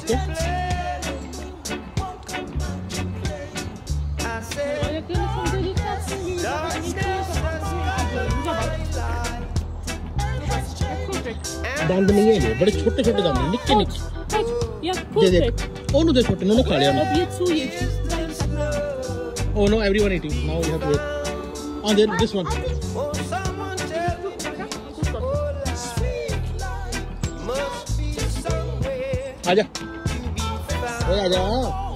Okay दाम नहीं है ये, बड़े छोटे छोटे दाम, निक्के निक्के। ये देख, ओ नो, छोटे नो खा लिया। Oh no, everyone eating. Now we have to wait. Oh, then this one. आजा, आजा।